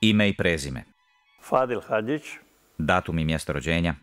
Ime i prezime. Fadil Hadžić, Datum i mjesto rođenja.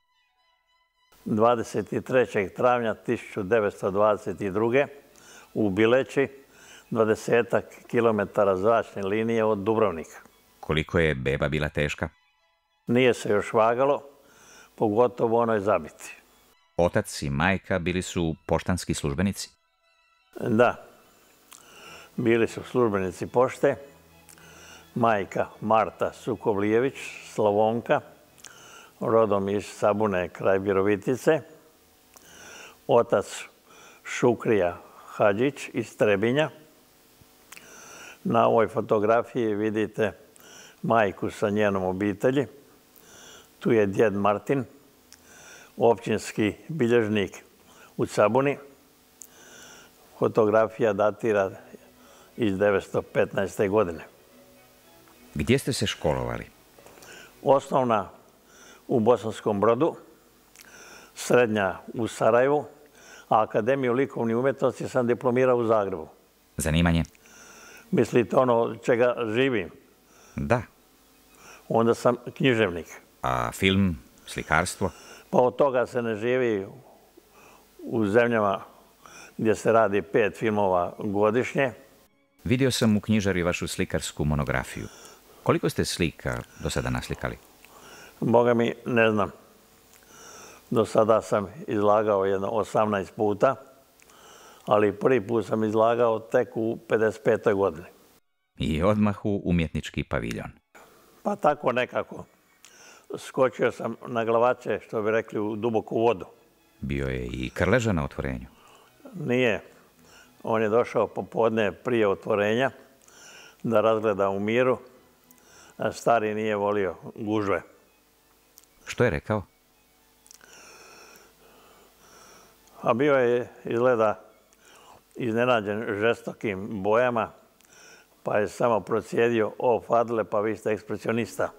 23. travnja 1922. u Bileći, 20 kilometara zračne linije od Dubrovnika. Koliko je beba bila teška? Nije se još vagalo, pogotovo onoj zabiti. Otac i majka bili su poštanski službenici? Da, bili su službenici pošte. Majka Marta Sukovlijević, Slavonka, rodom iz Sabune kraj Virovitice. Otac Šukrija Hadžić iz Trebinja. Na ovoj fotografiji vidite majku sa njenom obitelji. Tu je djed Martin, općinski bilježnik u Sabuni. Fotografija datira iz 1915. godine. Gdje ste se školovali? Osnovna u Bosanskom Brodu, srednja u Sarajevu, a Akademiju likovnih umjetnosti sam diplomirao u Zagrebu. Zanimanje? Mislite ono čega živim? Da. Onda sam književnik. A film, slikarstvo? Pa od toga se ne živi u zemljama gdje se radi 5 filmova godišnje. Vidio sam u knjižari vašu slikarsku monografiju. Koliko ste slika do sada naslikali? Boga mi, ne znam. Do sada sam izlagao jedno 18 puta, ali prvi put sam izlagao tek u 55. godini. I odmah u umjetnički paviljon. Pa tako nekako. Skočio sam na glavače, što bi rekli, u duboku vodu. Bio je i Krleža na otvorenju? Nije. On je došao popodne prije otvorenja da razgleda u miru, a stari nije volio gužve. Što je rekao? A bio je, izgleda, iznenađen žestokim bojama, pa je samo procjedio: o, Fadile, pa vi ste ekspresionista.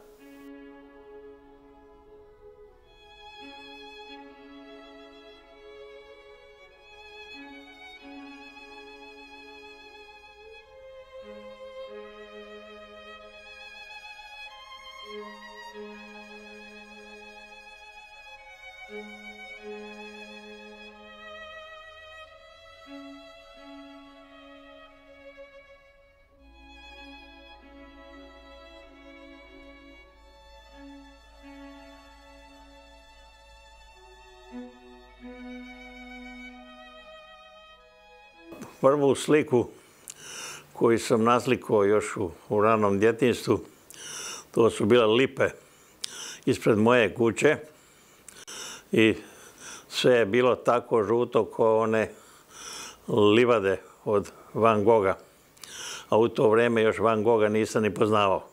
Prvu sliku koju sam naslikao još u ranom djetinjstvu, to su bile lipe ispred moje kuće i sve je bilo tako žuto kao one livade od Van Gogha. A u to vrijeme još Van Gogha nisam ni poznavao.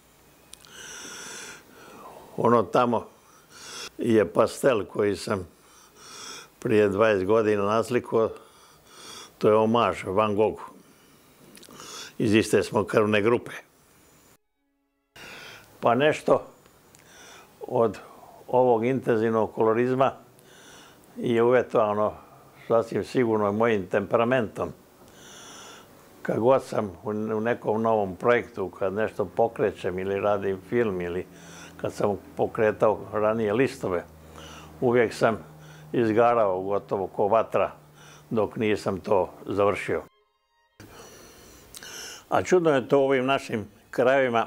Ono tamo je pastel koji sam prije 20 godina naslikao. To je omaž Van Goghu. Iz iste smo krvne grupe. Pa nešto od ovog intenzivnog kolorizma je uvjetovano sasvim sigurno mojim temperamentom. Kad god sam u nekom novom projektu, kad nešto pokrećem ili radim film ili kad sam pokretao ranije listove, uvijek sam izgarao gotovo ko vatra dok nisam to završio. A čudno je to u ovim našim krajevima.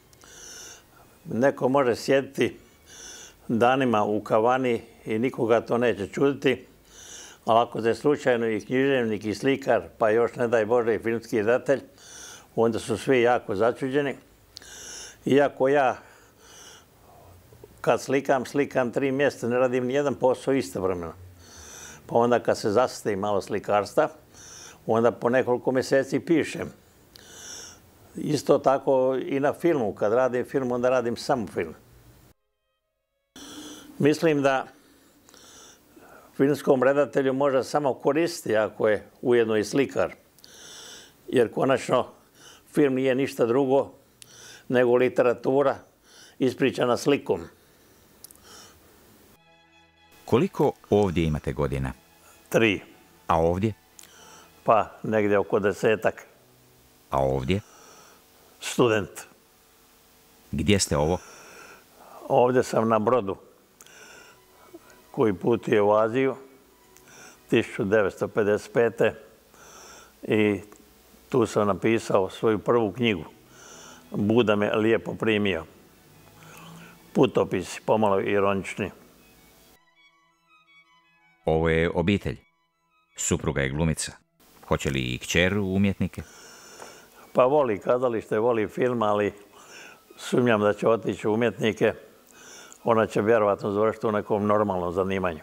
Neko može sjediti danima u kavani i nikoga to neće čuditi, ali ako ste slučajno i književnik i slikar, pa još ne daj Bože i filmski redatelj, onda su svi jako začuđeni. Iako ja kad slikam 3 mjeseca, ne radim nijedan posao istovremeno. Pa onda kad se zastim malo slikarstva, onda po nekoliko mjeseci pišem. Isto tako i na filmu. Kad radim film, onda radim samo film. Mislim da filmskom redatelju može samo koristiti ako je ujedno i slikar. Jer konačno film nije ništa drugo nego literatura ispričana slikom. Koliko ovdje imate godina? 3. A ovdje? Pa negdje oko 10-ak. A ovdje? Student. Gdje ste ovo? Ovdje sam na brodu koji putuje u Aziju 1955. I tu sam napisao svoju prvu knjigu. Buda me lijepo primio. Putopisi, pomalo ironični. Ovo je obitelj. Supruga je glumica. Hoće li i kćer u umjetnike? Pa voli kazalište, voli film, ali sumnjam da će otići u umjetnike. Ona će vjerovatno završiti u nekom normalnom zanimanju.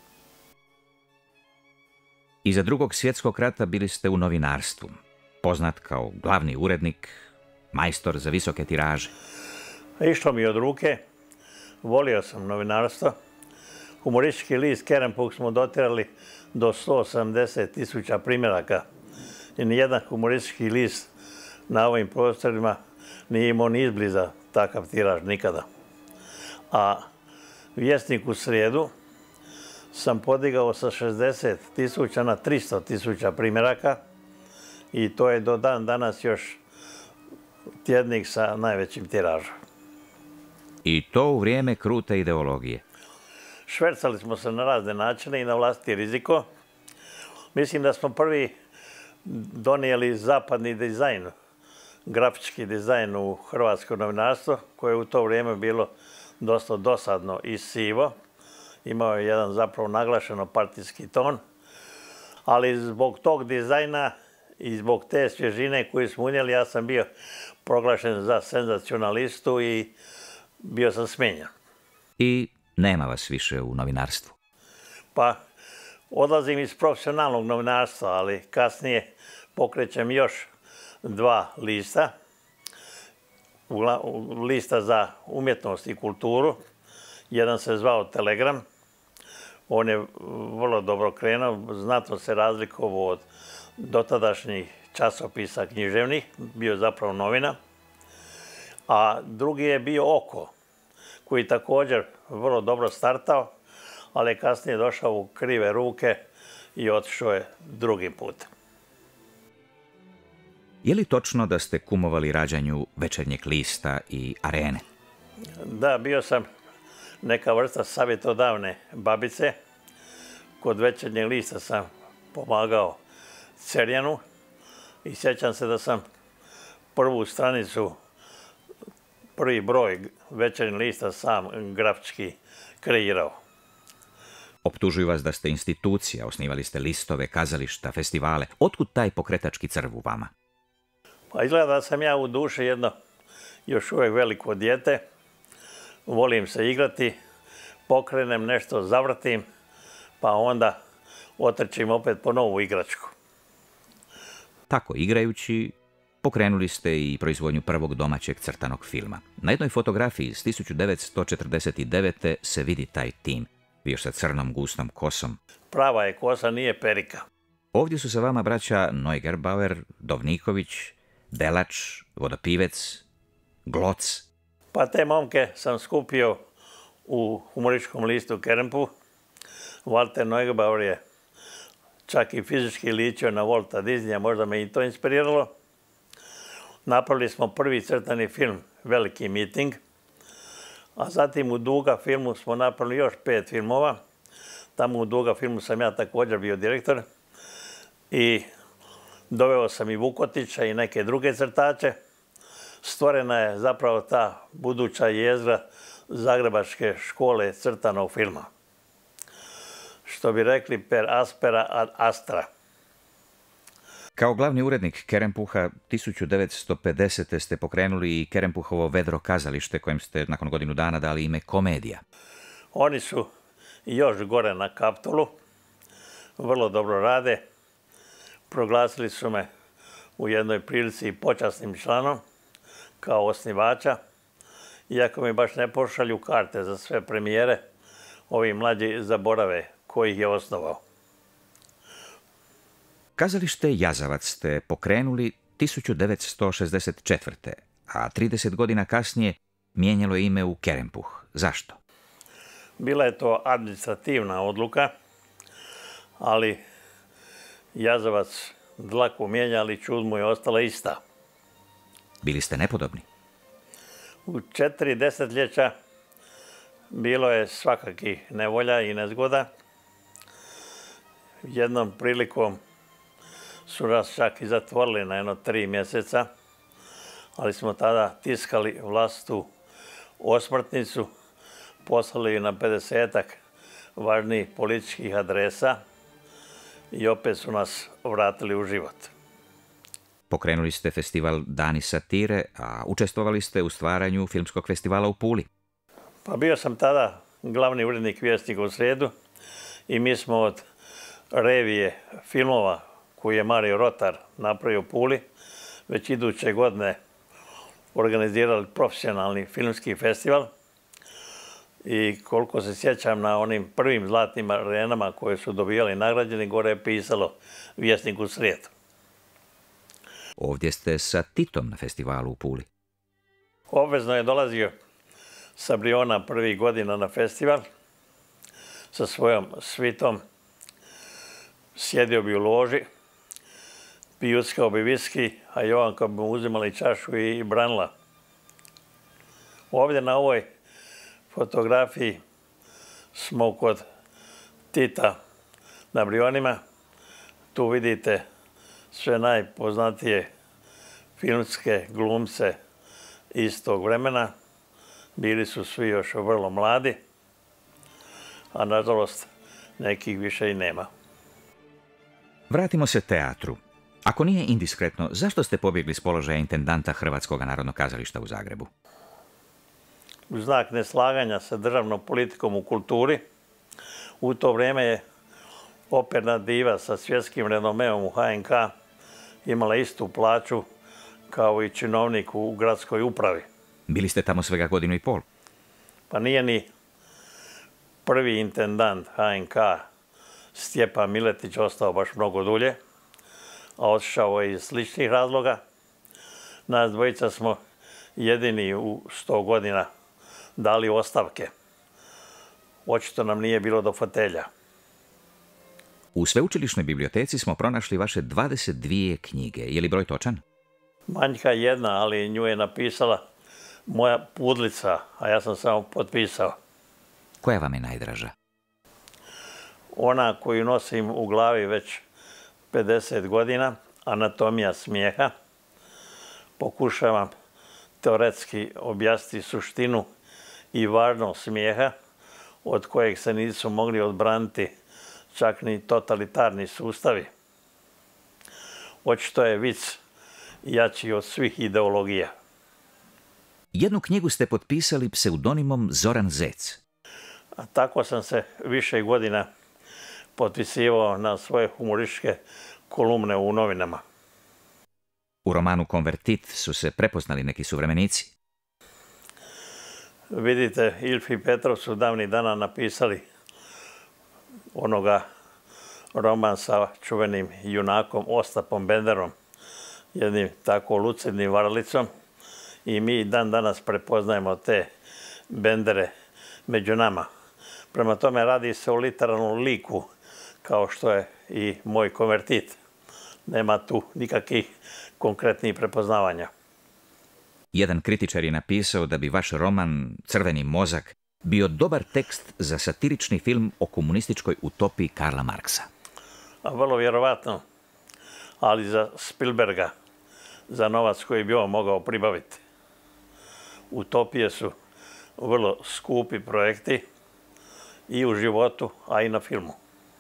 Iza Drugog svjetskog rata bili ste u novinarstvu. Poznat kao glavni urednik, majstor za visoke tiraže. Išlo mi od ruke. Volio sam novinarstvo. Humoristički list Kerempuh smo dotirali do 180.000 primjeraka. I nijedan humoristički list na ovim prostorima nije imao ni izbliza takav tiraž nikada. A Vjesnik u srijedu sam podigao sa 60.000 na 300.000 primjeraka i to je do dan danas još tjednik sa najvećim tiražom. I to u vrijeme krute ideologije. Švercali smo se na razne načine i na vlastiti riziko. Mislim da smo prvi donijeli zapadni dizajn, grafički dizajn u hrvatsko novinarstvo, koje je u to vrijeme bilo dosta dosadno i sivo. Imao je jedan zapravo naglašeno partijski ton, ali zbog tog dizajna i zbog te svježine koju smo unijeli, ja sam bio proglašen za senzacionalistu i bio sam smijenjen. I nema vas više u novinarstvu. Pa odlazim iz profesionalnog novinarstva, ali kasnije pokrećem još 2 lista. Lista za umjetnost i kulturu. Jedan se zvao Telegram. On je vrlo dobro krenuo, znatno se razlikovao od dotadašnjih časopisa književnih, bio zapravo novina. A drugi je bio Oko, koji također vrlo dobro startao, ali je kasnije došao u krive ruke i otišao je drugi put. Je li točno da ste kumovali rađanju Večernjeg lista i Arene? Da, bio sam neka vrsta savjetodavne babice. Kod Večernjeg lista sam pomagao Cerjanu i sjećam se da sam prvu stranicu, prvi broj Večernjeg lista sam grafički kreirao. Optužuju vas da ste institucija, osnivali ste listove, kazališta, festivale. Otkud taj pokretački crv u vama? Pa izgleda da sam ja u duši jedno još uvijek veliko dijete. Volim se igrati, pokrenem nešto, zavrtim, pa onda otrčim opet po novu igračku. Tako igrajući, pokrenuli ste i proizvodnju prvog domaćeg crtanog filma. Na jednoj fotografiji iz 1949. se vidi taj tim, bio sa crnom gustom kosom. Prava je kosa, nije perika. Ovdje su sa vama braća Neugebauer, Dovniković, Delač, Vodopivec, Gloc. Pa te momke sam skupio u humorističkom listu Kerempuh. Walter Neugebauer je čak i fizički ličio na Walta Disneya, možda me i to inspiriralo. Napravili smo prvi crtani film Veliki miting, a zatim u Duga filmu smo napravili još 5 filmova. Tamo u Duga filmu sam ja također bio direktor i doveo sam i Vukotića i neke druge crtače. Stvorena je zapravo ta buduća jezgra Zagrebačke škole crtanog filma. Što bi rekli per aspera ad astra. Kao glavni urednik Kerempuha 1950. ste pokrenuli i Kerempuhovo vedro kazalište kojem ste nakon godinu dana dali ime Komedija. Oni su još gore na Kaptolu, vrlo dobro rade. Proglasili su me u jednoj prilici počasnim članom kao osnivača. Iako mi baš ne pošalju karte za sve premijere, ovi mlađi zaborave ko ih je osnovao. Kazalište Jazavac ste pokrenuli 1964. a 30 godina kasnije mijenjalo je ime u Kerempuh. Zašto? Bila je to administrativna odluka, ali Jazavac dlaku mijenja, ali čud mu je ostala ista. Bili ste nepodobni? U 4 desetljeća bilo je svakakih nevolja i nezgoda. Jednom prilikom su nas čak i zatvorili na jedno 3 mjeseca, ali smo tada tiskali vlastitu osmrtnicu, poslali na 50-ak važnijih političkih adresa i opet su nas vratili u život. Pokrenuli ste festival Dani satire, a učestvovali ste u stvaranju filmskog festivala u Puli. Pa bio sam tada glavni urednik Vjesnika u srijedu i mi smo od revije filmova koju je Mario Rotar napravio u Puli već iduće godine organizirali profesionalni filmski festival i koliko se sjećam na onim prvim zlatnim arenama koje su dobijali nagrađeni, gore je pisalo Vjesnik u srijedu. Ovdje ste sa Titom na festivalu u Puli. Obvezno je dolazio sa Briona prvih godina na festival sa svojom svitom. Sjedio bi u loži, pijuckao bi viski, a Jovanka bi mu uzimali čašu i branila. Ovdje na ovoj fotografiji smo kod Tita na Brionima. Tu vidite sve najpoznatije filmske glumce iz tog vremena. Bili su svi još vrlo mladi, a nažalost nekih više i nema. Vratimo se teatru. Ako nije indiskretno, zašto ste pobjegli s položaja intendanta Hrvatskog narodnog kazališta u Zagrebu? U znak neslaganja sa državnom politikom u kulturi, u to vrijeme je operna diva sa svjetskim renomeom u HNK imala istu plaću kao i činovnik u gradskoj upravi. Bili ste tamo svega 1,5 godine. Pa nije ni prvi intendant HNK Stjepan Miletić ostao baš mnogo dulje, a otišao je iz sličnih razloga. Nas dvojica smo jedini u 100 godina dali ostavke. Očito nam nije bilo do fotelja. U sveučilišnoj biblioteci smo pronašli vaše 22 knjige. Je li broj točan? Manjka jedna, ali nju je napisala moja pudlica, a ja sam samo potpisao. Koja vam je najdraža? Ona koju nosim u glavi već 50 godina, Anatomija smijeha. Pokušavam teoretski objasniti suštinu i važnost smijeha, od kojeg se nisu mogli odbraniti čak ni totalitarni sustavi. Očito je vic jači od svih ideologija. Jednu knjigu ste potpisali pseudonimom Zoran Zec. A tako sam se više godina potpisivao na svoje humorističke kolumne u novinama. U romanu Konvertit su se prepoznali neki suvremenici. Vidite, Ilf i Petrov su davnih dana napisali onoga roman sa čuvenim junakom Ostapom Benderom, jednim tako lucidnim varlicom, i mi dan danas prepoznajemo te Bendere među nama. Prema tome radi se o literarnom liku, kao što je i moj Konvertit. Nema tu nikakvih konkretnih prepoznavanja. Jedan kritičar je napisao da bi vaš roman Crveni mozak bio dobar tekst za satirični film o komunističkoj utopiji Karla Marksa. Vrlo vjerovatno, ali za Spielberga, za novac koji bi on mogao pribaviti. Utopije su vrlo skupi projekti i u životu, a i na filmu.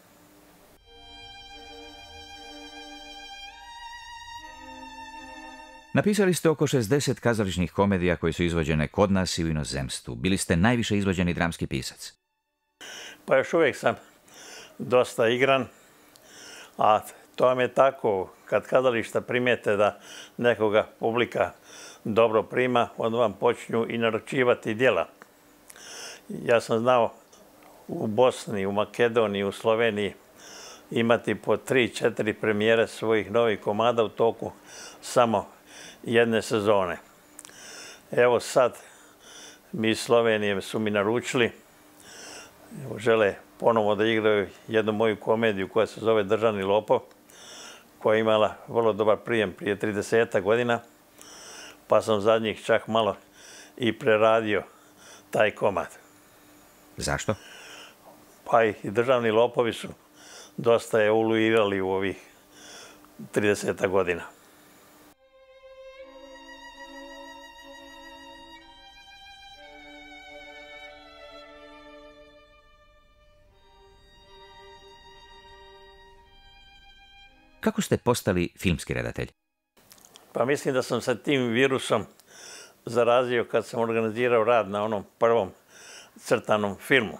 Napisali ste oko 60 kazališnih komedija koje su izvođene kod nas i u inozemstvu. Bili ste najviše izvođeni dramski pisac. Pa još uvijek sam dosta igran, a to vam je tako, kad kazališta primijete da nekoga publika dobro prima, onda vam počinju i naručivati djela. Ja sam znao u Bosni, u Makedoniji, u Sloveniji imati po 3-4 premijere svojih novih komada u toku samo jedne sezone. Evo sad, mi iz Slovenije su mi naručili, žele ponovo da igraju jednu moju komediju koja se zove Državni lopov, koja je imala vrlo dobar prijem prije 30 godina, pa sam zadnjih čak malo i preradio taj komad. Zašto? Pa i državni lopovi su dosta evoluirali u ovih 30 godina. Kako ste postali filmski redatelj? Pa mislim da sam sa tim virusom zarazio kad sam organizirao rad na onom prvom crtanom filmu.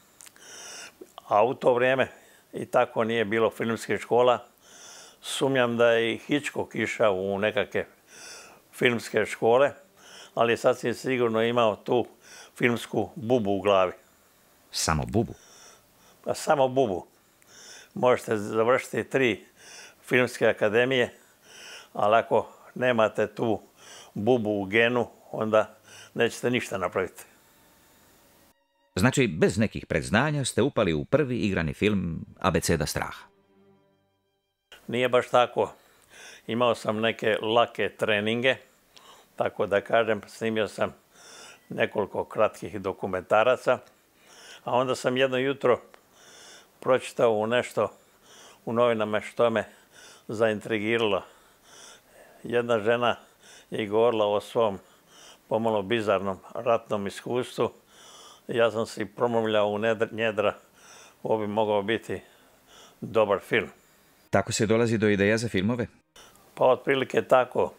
A u to vrijeme i tako nije bilo filmske škola. Sumnjam da je i Hitchcock išao u nekakve filmske škole, ali je sasvim sigurno imao tu filmsku bubu u glavi. Samo bubu? Pa samo bubu. Možete završiti 3 filmske akademije, ali ako nemate tu bubu u genu, onda nećete ništa napraviti. Znači, bez nekih predznanja ste upali u prvi igrani film Abeceda straha. Nije baš tako. Imao sam neke lake treninge, tako da kažem, snimio sam nekoliko kratkih dokumentaraca, a onda sam jedno jutro pročitao u nešto u novinama što me zaintrigiralo. Jedna žena je govorila o svom pomalo bizarnom ratnom iskustvu. Ja sam si promrmljao u njedra, ovo bi mogao biti dobar film. Tako se dolazi do ideja za filmove? Pa otprilike tako.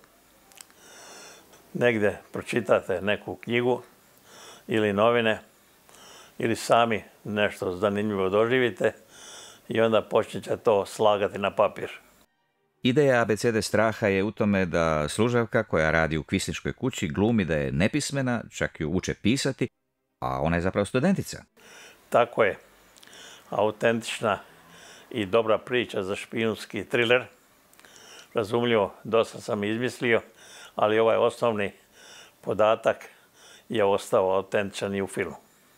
Negdje pročitate neku knjigu ili novine ili sami nešto zanimljivo doživite i onda počnete to slagati na papir. Ideja Abecede straha je u tome da služavka koja radi u kvisličkoj kući glumi da je nepismena, čak ju uče pisati, a ona je zapravo studentica. Tako je. Autentična i dobra priča za špijunski triler. Razumljivo, dosta sam izmislio, ali ovaj osnovni podatak je ostao autentičan i u filmu.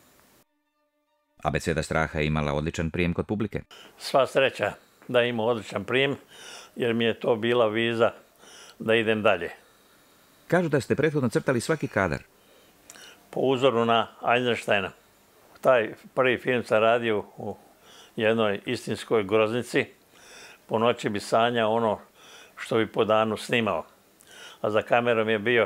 Abeceda straha je imala odličan prijem kod publike. Sva sreća da ima odličan prijem, jer mi je to bila viza da idem dalje. Kažu da ste prethodno crtali svaki kadar. Po uzoru na Eisensteina. Taj prvi film sam radio u jednoj istinskoj groznici. Po noći bi sanjao ono što bi po danu snimao. A za kamerom je bio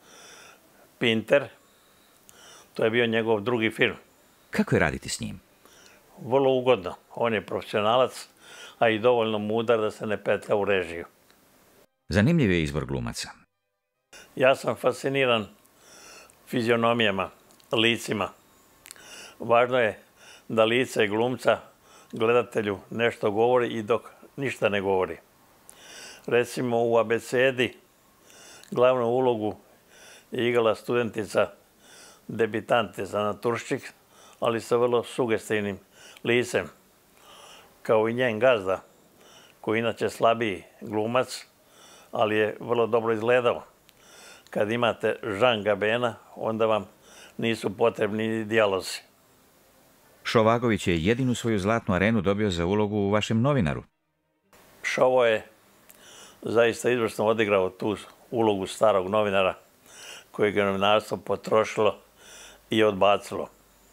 Pinter. To je bio njegov drugi film. Kako je raditi s njim? Vrlo ugodno. On je profesionalac, a i dovoljno mudar da se ne petlja u režiju. Zanimljiv je izbor glumaca. Ja sam fasciniran fizionomijama, licima. Važno je da lice glumca gledatelju nešto govori i dok ništa ne govori. Recimo u Abecedi glavnu ulogu je igrala studentica debitantica Ana Turščik, ali sa vrlo sugestivnim licem, kao i njen gazda, koji je inače slabiji glumac, ali je vrlo dobro izgledao. Kad imate Jean Gabena, onda vam nisu potrebni dijalozi. Šovagović je jedinu svoju zlatnu arenu dobio za ulogu u vašem Novinaru. Šovo je zaista izvrsno odigrao tu ulogu starog novinara kojeg je novinarstvo potrošilo i odbacilo.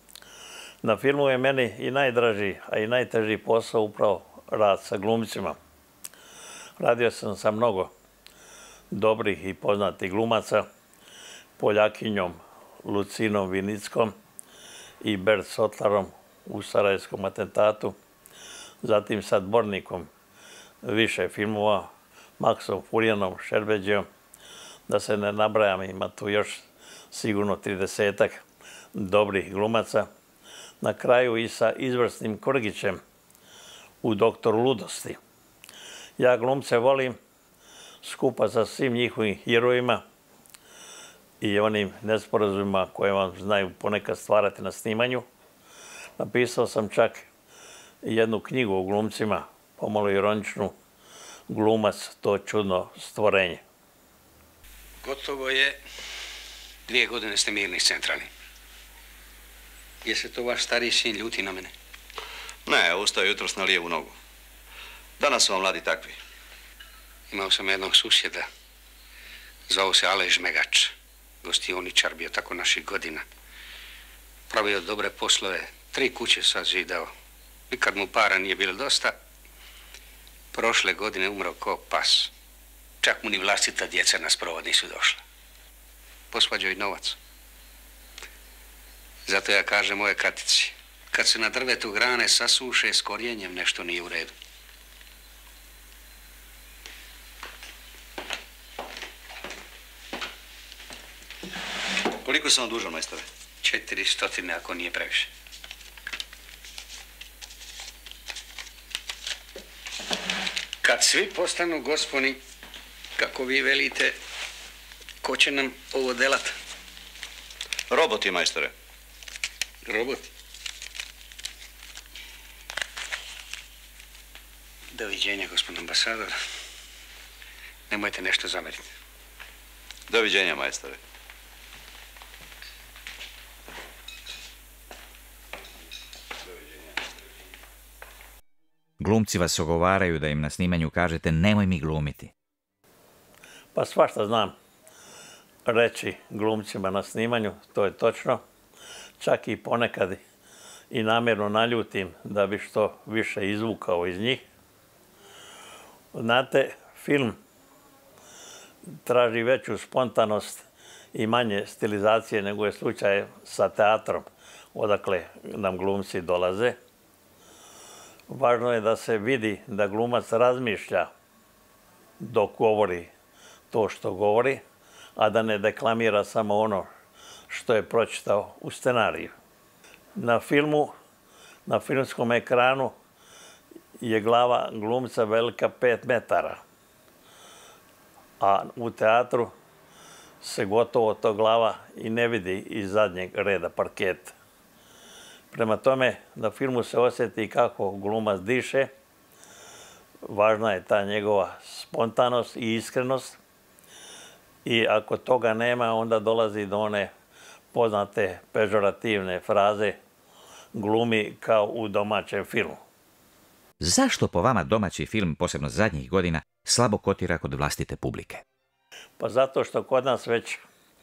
Na filmu je meni i najdraži, a i najteži posao upravo rad sa glumcima. Radio sam sa mnogo dobrih i poznatih glumaca, Poljakinjom Lucinom Vinickom i Bert Sotlarom u Sarajevskom atentatu, zatim sa Dvornikom više filmova, Maksom Furjanom, Šerbeđijom, da se ne nabrajam, ima tu još sigurno 30-ak dobrih glumaca. Na kraju i sa izvrsnim Korgićem u Doktoru ludosti. Ja glumce volim skupa sa svim njihovim herojima i onim nesporazumima koje vam znaju ponekad stvarati na snimanju. Napisao sam čak jednu knjigu o glumcima, pomalo ironičnu, Glumac, to čudno stvorenje. Gotovo je 2 godine ste mirni centralni. Je se to vaš stariji sin ljuti na mene? Ne, ustao je jutros na lijevu nogu. Danas su vam mladi takvi. Imao sam jednog susjeda. Zvao se Aleš Megač. gostioničar bio tako naših godina. Pravio dobre poslove, 3 kuće sazidao. Nikad mu para nije bilo dosta. Prošle godine umro ko pas. Čak mu ni vlastita djeca na sprovod nisu došla. Posvađao i novac. Zato ja kažem moje Katici, kad se na drvetu grane sasuše s korijenjem, nešto nije u redu. Koliko sam vam dužan, majstore? 400 ako nije previše. Kad svi postanu gosponi, kako vi velite, ko će nam ovo delat? Roboti, majstore. Roboti. Doviđenja, gospodin ambasador. Nemojte nešto zameriti. Doviđenja, majstore. Glumci vas ogovaraju da im na snimanju kažete nemoj mi glumiti. Pa svašta znam reći glumcima na snimanju, to je točno. Čak i ponekad i namjerno naljutim da bi što više izvukao iz njih. Znate, film traži veću spontanost i manje stilizacije nego je slučaj sa teatrom, odakle nam glumci dolaze. Važno je da se vidi da glumac razmišlja dok govori to što govori, a da ne deklamira samo ono što je pročitao u scenariju. Na filmu, na filmskom ekranu je glava glumca velika 5 metara, a u teatru se gotovo to glava i ne vidi iz zadnjeg reda parketa. Prema tome, na filmu se osjeti kako glumac diše, važna je ta njegova spontanost i iskrenost i ako toga nema, onda dolazi do one poznate pežorativne fraze glumi kao u domaćem filmu. Zašto po vama domaći film, posebno zadnjih godina, slabo kotira kod vlastite publike? Pa zato što kod nas već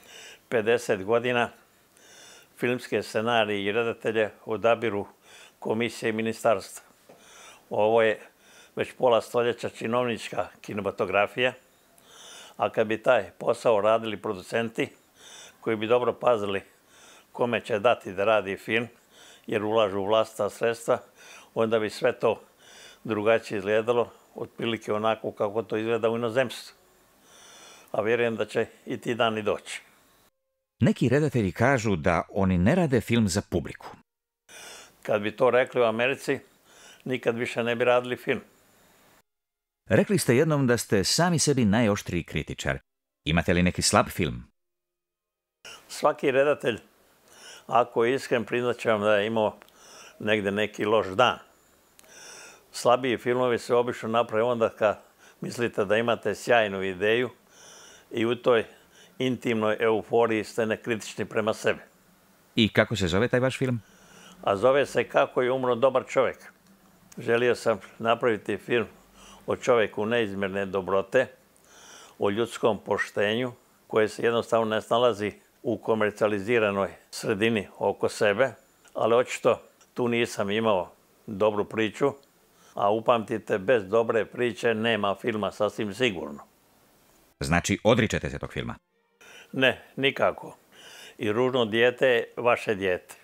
50 godina filmske scenarije i redatelje odabiru komisije i ministarstva. Ovo je već pola stoljeća činovnička kinematografija, a kad bi taj posao radili producenti koji bi dobro pazili kome će dati da radi film, jer ulažu u vlastita sredstva, onda bi sve to drugačije izgledalo, otprilike onako kako to izgleda u inozemstvu. A vjerujem da će i ti dani doći. Neki redatelji kažu da oni ne rade film za publiku. Kad bi to rekli u Americi, nikad više ne bi radili film. Rekli ste jednom da ste sami sebi najoštriji kritičar. Imate li neki slab film? Svaki redatelj, ako je iskren, priznat će vam da je imao negde neki loš dan. Slabiji filmovi se obično naprave onda kad mislite da imate sjajnu ideju i u toj intimnoj euforiji ste nekritični prema sebi. I kako se zove taj vaš film? A zove se Kako je umro dobar čovjek. Želio sam napraviti film o čovjeku neizmjerne dobrote, o ljudskom poštenju koje se jednostavno ne snalazi u komercijaliziranoj sredini oko sebe, ali očito tu nisam imao dobru priču, a upamtite, bez dobre priče nema filma sasvim sigurno. Znači, odričete se tog filma? Ne, nikako. I Ružno dijete je vaše dijete.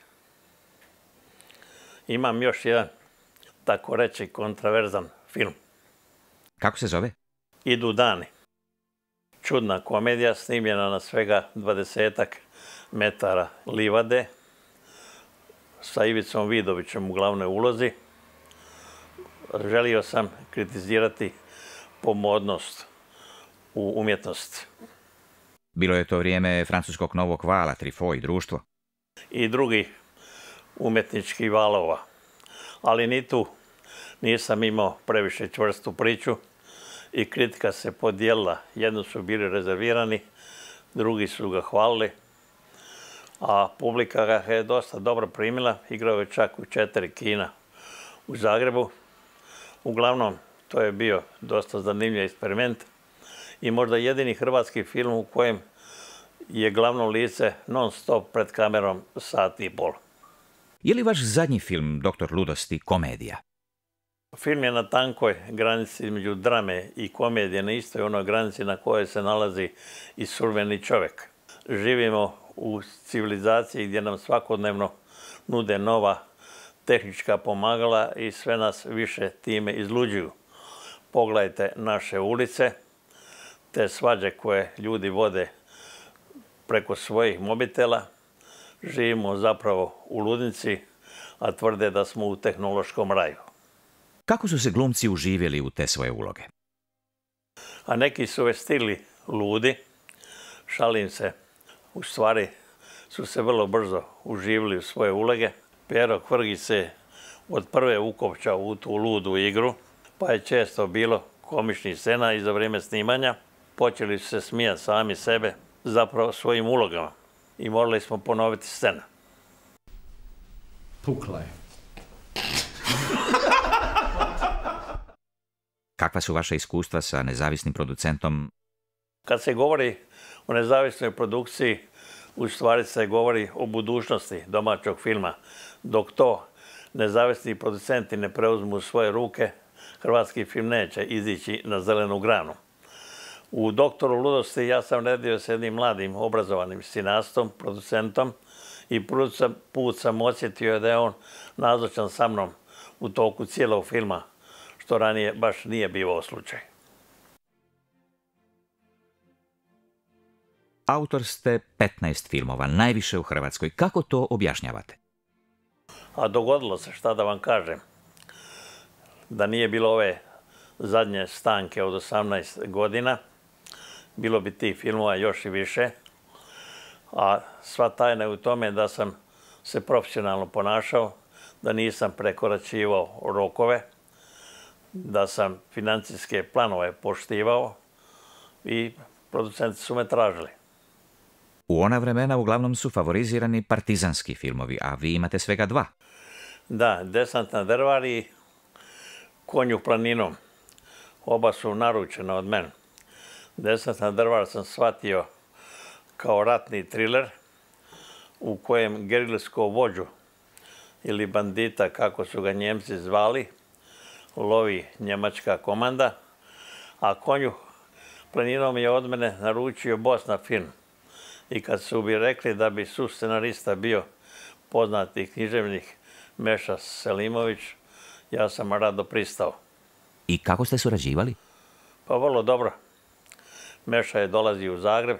Imam još jedan, tako reći, kontraverzan film. Kako se zove? Idu dani. Čudna komedija snimljena na svega 20-ak metara livade sa Ivicom Vidovićem u glavnoj ulozi. Želio sam kritizirati pomodnost u umjetnosti. Bilo je to vrijeme francuskog novog vala, Truffaut i društvo. I drugih umjetničkih valova. Ali ni tu nisam imao previše čvrstu priču i kritika se podijelila. Jedni su bili rezervirani, drugi su ga hvalili, a publika ga je dosta dobro primila. Igrao je čak u 4 kina u Zagrebu. Uglavnom, to je bio dosta zanimljiv eksperiment i možda jedini hrvatski film u kojem je glavno lice non stop pred kamerom sat i pol. Je li vaš zadnji film, Doktor ludosti, komedija? Film je na tankoj granici između drame i komedije, na istoj onoj granici na kojoj se nalazi i suvremeni čovjek. Živimo u civilizaciji gdje nam svakodnevno nude nova tehnička pomagala i sve nas više time izluđuju. Pogledajte naše ulice, te svađe koje ljudi vode preko svojih mobitela. Živimo zapravo u ludnici, a tvrde da smo u tehnološkom raju. Kako su se glumci uživjeli u te svoje uloge? A neki su već stigli ludi, šalim se, u stvari su se vrlo brzo uživili u svoje uloge. Pero Kvrgić se od prve ukopčao u tu ludu igru, pa je često bilo komičnih scena i za vrijeme snimanja počeli su se smijati sami sebe, zapravo svojim ulogama. I morali smo ponoviti scenu. Pukla je. Kakva su vaša iskustva sa nezavisnim producentom? Kad se govori o nezavisnoj produkciji, u stvari se govori o budućnosti domaćeg filma. Dok to nezavisni producenti ne preuzmu u svoje ruke, hrvatski film neće izići na zelenu granu. U Doktoru ludosti ja sam radio s jednim mladim, obrazovanim scenastom, producentom i prvi put sam osjetio da je on nazočan sa mnom u toku cijelog filma, što ranije baš nije bivao slučaj. Autor ste 15 filmova, najviše u Hrvatskoj. Kako to objašnjavate? A dogodilo se, šta da vam kažem, da nije bilo ove zadnje stanke od 18 godina, bilo bi tih filmova još i više, a sva tajna je u tome da sam se profesionalno ponašao, da nisam prekoračivao rokove, da sam financijske planove poštivao i producenti su me tražili. U ona vremena uglavnom su favorizirani partizanski filmovi, a vi imate svega 2. Da, Desant na Drvar i Konj u planinom. Oba su naručena od mene. Desant na Drvar sam shvatio kao ratni triler u kojem gerilsko vođu ili bandita, kako su ga Njemci zvali, lovi njemačka komanda, a Konju planinom je od mene naručio Bosna film. I kad su bi rekli da bi scenarista bio poznati književnik Meša Selimović, ja sam rado pristao. I kako ste surađivali? Pa vrlo dobro. Meša je dolazio u Zagreb,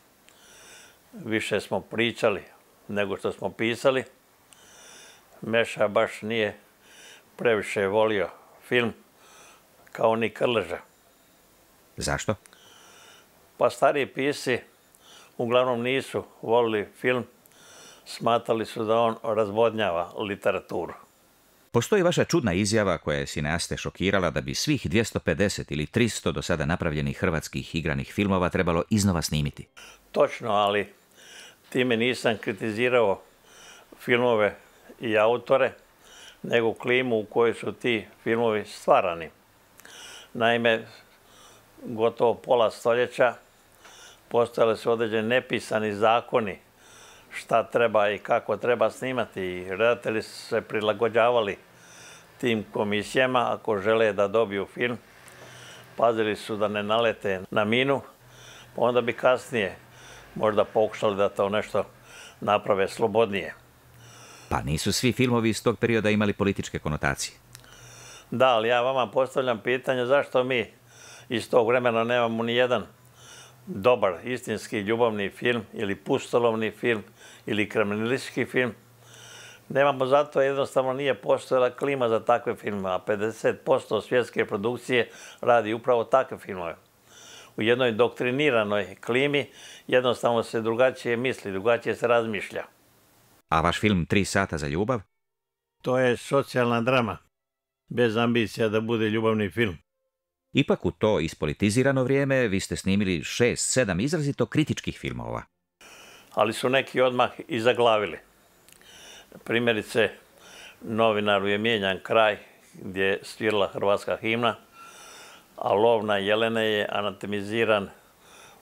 više smo pričali nego što smo pisali. Meša baš nije previše volio film, kao ni Krleža. Zašto? Pa stariji pisci uglavnom nisu volili film, smatrali su da on razvodnjava literaturu. Postoji vaša čudna izjava koja je sineaste šokirala da bi svih 250 ili 300 do sada napravljenih hrvatskih igranih filmova trebalo iznova snimiti. Točno, ali time nisam kritizirao filmove i autore, nego klimu u kojoj su ti filmovi stvarani. Naime, gotovo pola stoljeća postojali su određeni nepisani zakoni šta treba i kako treba snimati i redatelji su se prilagođavali tim komisijama ako žele da dobiju film. Pazili su da ne nalete na minu, pa onda bi kasnije možda pokušali da to nešto naprave slobodnije. Pa nisu svi filmovi iz tog perioda imali političke konotacije. Da, ali ja vama postavljam pitanje zašto mi iz tog vremena nemamo ni jedan dobar, istinski ljubavni film ili pustolovni film ili kriminalistički film. Nemamo zato, jednostavno nije postojala klima za takve filmove, a 50% svjetske produkcije radi upravo takve filmove. U jednoj doktriniranoj klimi jednostavno se drugačije misli, drugačije se razmišlja. A vaš film 3 sata za ljubav? To je socijalna drama, bez ambicija da bude ljubavni film. Ipak u to ispolitizirano vrijeme vi ste snimili 6-7 izrazito kritičkih filmova. Ali su neki odmah i zaglavili. Primjerice, Novinaru je mijenjan kraj gdje je svirala hrvatska himna, a Lov na jelene je anatemiziran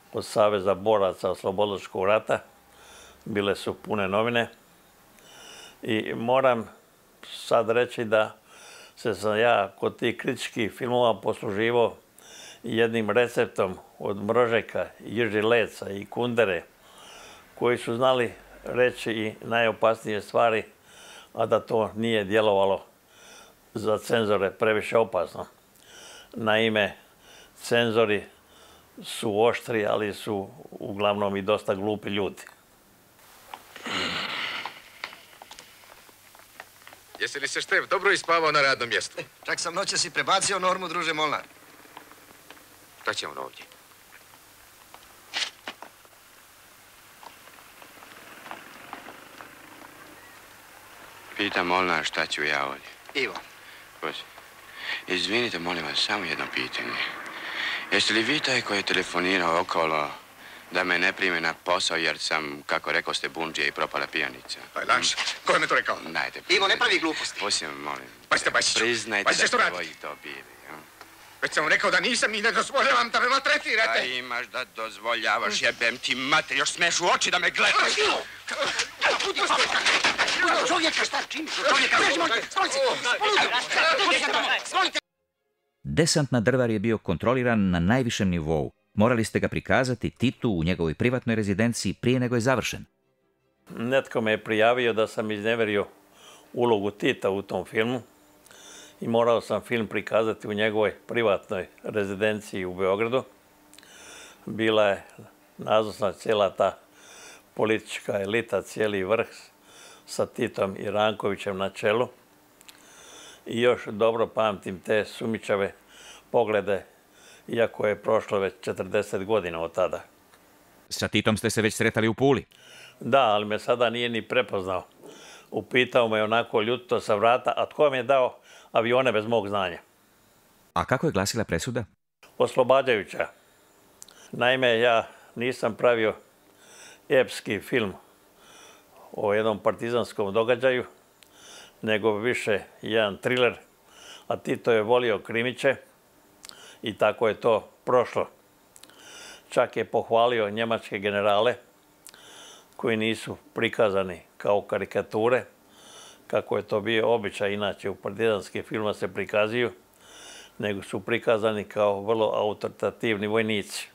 od Saveza boraca oslobodilačkog rata. Bile su pune novine. I moram sad reći da sam ja kod tih kritičkih filmova posluživao jednim receptom od Mrožeka, Jiži Leca i Kundere, koji su znali reći i najopasnije stvari, a da to nije djelovalo za cenzore previše opasno. Naime, cenzori su oštri, ali su uglavnom i dosta glupi ljudi. Jesi li se, Štef, dobro ispavao na radnom mjestu? Čak sam noćas i prebacio normu, druže Molnar. Šta će on ovdje? Pita Molnar šta ću ja ovdje. Ivo. Izvinite, molim vas, samo jedno pitanje. Jeste li vi taj koji je telefonirao okolo da me ne prime na posao jer sam, kako rekao ste, bundžija i propala pijanica? Aj, laž. Ko je me to rekao? Dajte. Ivo, ne pravi gluposti. Pustim, molim. Pazite, Basiću. Priznajte Pazite što da ste radite. tvoji to bili. Već sam vam rekao da nisam i ne dozvoljavam da me maltretirate. A imaš da dozvoljavaš, jebem ti mater, još smeš u oči da me gledaš. Čovjeka, šta činiš? Čovjeka, stolite! Desant na Drvar je bio kontroliran na najvišem nivou. Morali ste ga prikazati Titu u njegovoj privatnoj rezidenciji prije nego je završen. Netko me je prijavio da sam izneverio ulogu Tita u tom filmu i morao sam film prikazati u njegovoj privatnoj rezidenciji u Beogradu. Bila je nazočna cijela ta politička elita, cijeli vrh sa Titom i Rankovićem na čelu. I još dobro pamtim te sumnjičave poglede, iako je prošlo već 40 godina od tada. Sa Titom ste se već sretali u Puli. Da, ali me sada nije ni prepoznao. Upitao me onako ljuto sa vrata, a tko mi je dao avione bez mog znanja? A kako je glasila presuda? Oslobađajuća. Naime, ja nisam pravio epski film o jednom partizanskom događaju, nego više jedan thriller, a Tito je volio krimiće i tako je to prošlo. Čak je pohvalio njemačke generale koji nisu prikazani kao karikature, kako je to bio običaj, inače u partizanskim filmima se prikazuju, nego su prikazani kao vrlo autoritativni vojnici.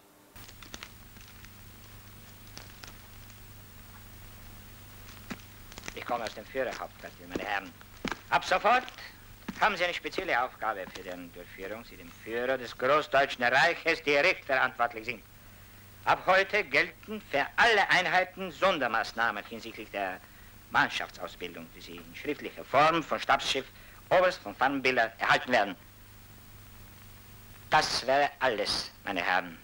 Ich komme aus dem Führerhauptquartier, meine Herren. Ab sofort haben Sie eine spezielle Aufgabe für deren Durchführung. Sie dem Führer des Großdeutschen Reiches direkt verantwortlich sind. Ab heute gelten für alle Einheiten Sondermaßnahmen hinsichtlich der Mannschaftsausbildung, die Sie in schriftlicher Form von Stabschef Oberst von Pfannenbiller erhalten werden. Das wäre alles, meine Herren.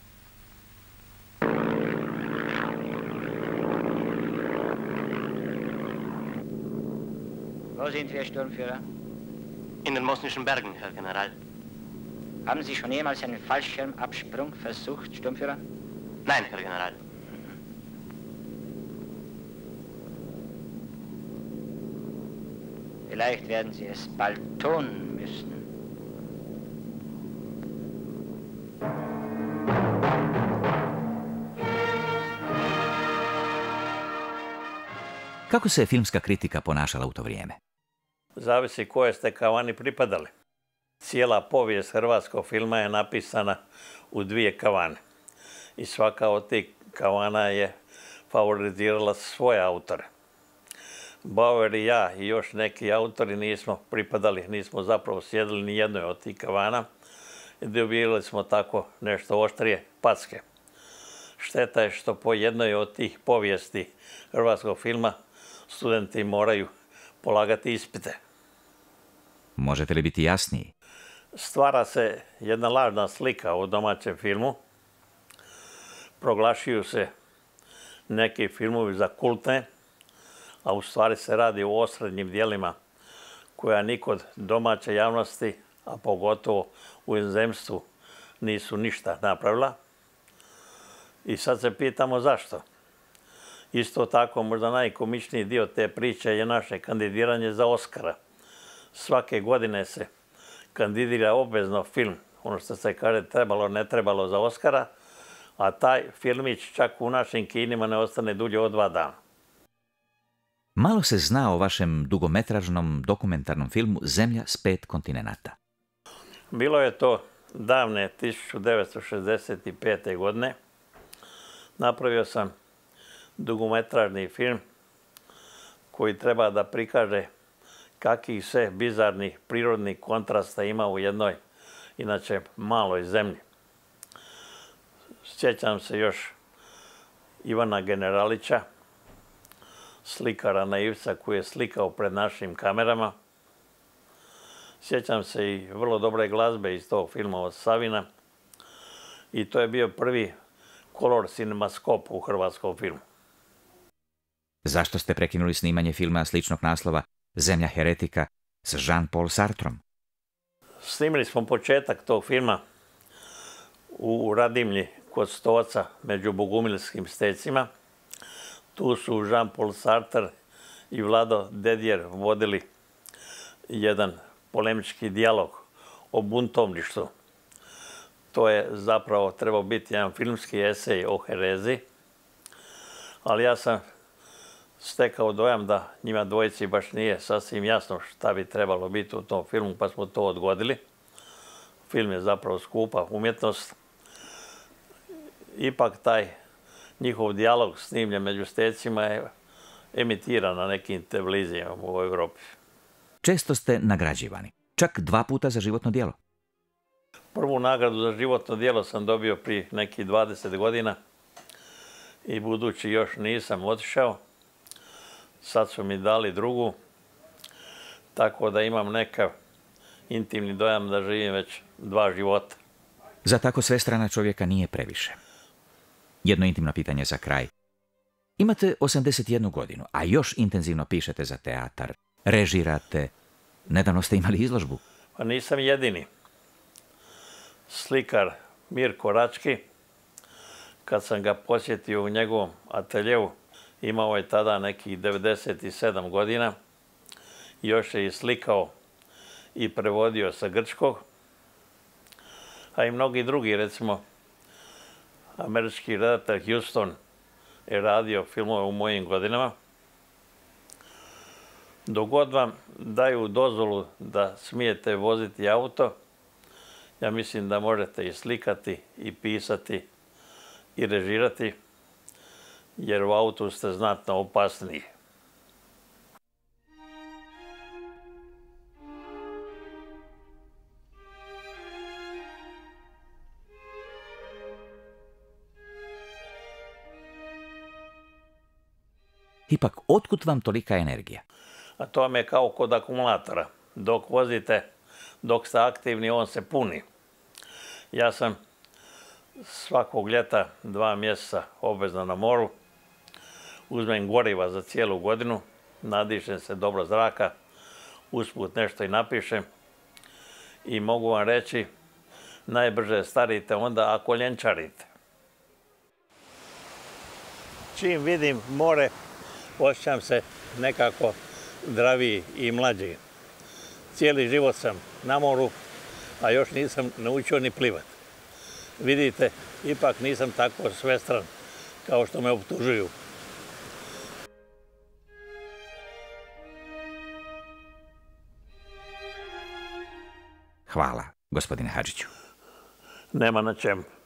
Wo sind wir, Sturmführer? In den Mosnischen Bergen, Herr General. Haben Sie schon jemals einen Fallschirmabsprung versucht, Sturmführer? Nein, Herr General. Vielleicht werden Sie es bald tun müssen. Kako se je filmska kritika ponašala u to vrijeme? Zavisi koje ste kavani pripadali. Cijela povijest hrvatskog filma je napisana u 2 kavane. I svaka od tih kavana je favorizirala svoje autore. Bauer i ja i još neki autori nismo pripadali, nismo zapravo sjedili ni jednoj od tih kavana i dobili smo tako nešto oštrije packe. Šteta je što po jednoj od tih povijesti hrvatskog filma studenti moraju polagati ispite. Možete li biti jasniji? Stvara se jedna lažna slika o domaćem filmu. Proglašuju se neki filmovi za kultne, a u stvari se radi o osrednjim dijelima koja nikod domaće javnosti, a pogotovo u inozemstvu, nisu ništa napravila. I sad se pitamo zašto. Isto tako, možda najkomičniji dio te priče je naše kandidiranje za Oskara. Svake godine se kandidira obvezno film, ono što se kaže trebalo, ne trebalo za Oskara, a taj filmić čak u našim kinima ne ostane dulje od 2 dana. Malo se zna o vašem dugometražnom dokumentarnom filmu Zemlja s 5 kontinenata. Bilo je to davne 1965. godine. Napravio sam dugometražni film koji treba da prikaže kakvih sve bizarnih prirodnih kontrasta ima u jednoj, inače, maloj zemlji. Sjećam se još Ivana Generalića, slikara naivca koji je slikao pred našim kamerama. Sjećam se i vrlo dobre glazbe iz tog filma od Savina. I to je bio prvi kolor cinemaskop u hrvatskom filmu. Zašto ste prekinuli snimanje filma sličnog naslova Zemlja heretika s Jean-Paul Sartrom? Snimili smo početak tog filma u Radimlji kod Stoca među Bogumilskim stecima. Tu su Jean-Paul Sartre i Vlado Dedijer vodili jedan polemički dijalog o buntovništvu. To je zapravo trebao biti jedan filmski esej o hereziji, ali ja sam stekao dojam da njima dvojici baš nije sasvim jasno šta bi trebalo biti u tom filmu, pa smo to odgodili. Film je zapravo skupa umjetnost. Ipak taj njihov dijalog snimljen među stecima je emitiran na nekim televizijama u Europi. Često ste nagrađivani, čak 2 puta za životno djelo. Prvu nagradu za životno djelo sam dobio prije nekih 20 godina i budući još nisam otišao, sad su mi dali drugu, tako da imam nekav intimni dojam da živim već 2 života. Za tako svestrana čovjeka nije previše. Jedno intimno pitanje za kraj. Imate 81 godinu, a još intenzivno pišete za teatar, režirate. Nedavno ste imali izložbu. Pa nisam jedini. Slikar Mirko Rački, kad sam ga posjetio u njegovom ateljevu, imao je tada nekih 97 godina. Još je i slikao i prevodio sa grčkog. A i mnogi drugi, recimo, američki redatelj Houston je radio filmove u mojim godinama. Dok god vam daju dozvolu da smijete voziti auto, ja mislim da možete i slikati, i pisati, i režirati, jer u autu ste znatno opasniji. Ipak, otkud vam tolika energija? A to vam je kao kod akumulatora. Dok vozite, dok ste aktivni, on se puni. Ja sam svakog ljeta 2 mjeseca obvezno na moru. Uzmem goriva za cijelu godinu, nadišem se dobro zraka, usput nešto i napišem. I mogu vam reći, najbrže starite onda ako ljenčarite. Čim vidim more, osjećam se nekako zdraviji i mlađi. Cijeli život sam na moru, a još nisam naučio ni plivati. Vidite, ipak nisam tako svestran kao što me optužuju. Hvala, gospodine Hadžiću. Nema na čemu.